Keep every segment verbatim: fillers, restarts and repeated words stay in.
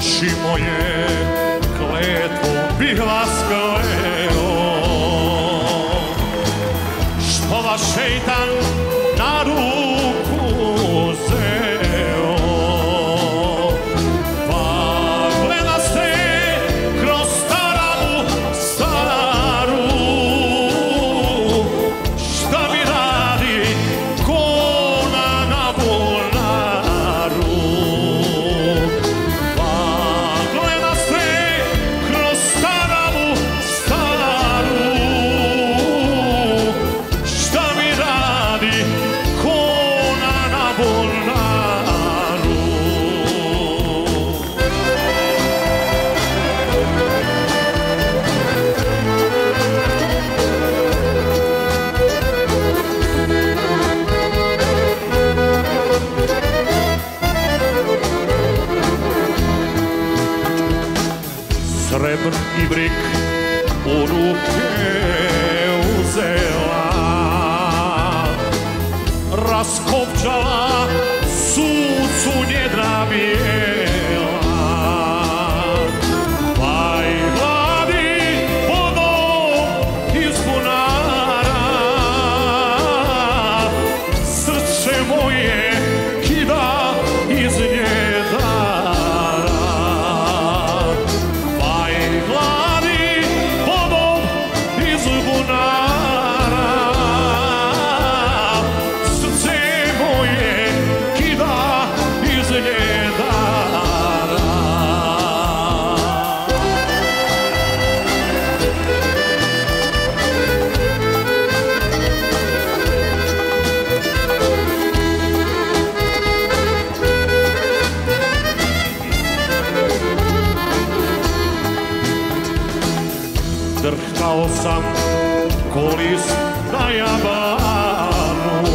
oči moje, kletvu bih vas kleo. Što vas šeitan na ruku zeo, pa gledaste kroz staramu staru, šta mi radi kona na bunaru. Pa gledaste kroz staramu staru, šta mi radi kona na bunaru. Srebrni brik u ruke uzela, raskopčala sucu njedra bijela, pa i vladi vodom iz bunara, srce moje kida iz njedara. Drhtao sam ko list na jabanu,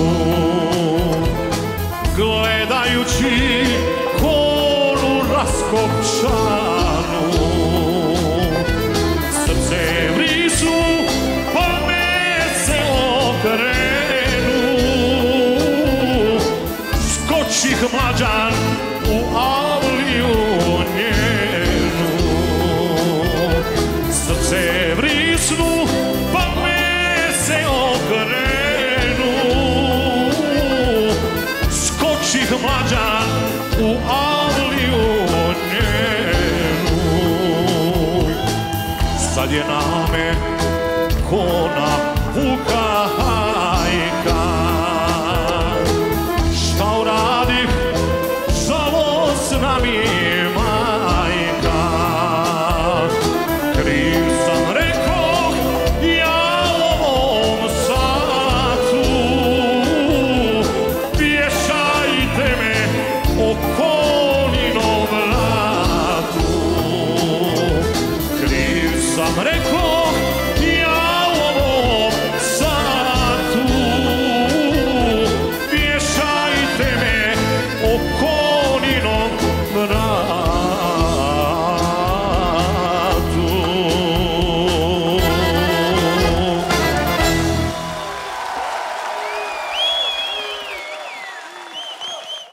gledajući konu raskopčanu. Srce vrisu pa me se okrenu, skočih mlađan u avliju njenu. Srce vrisnu pa me se okrenu, skočih mlađan u avliju njenu. Sad je na me kona vuka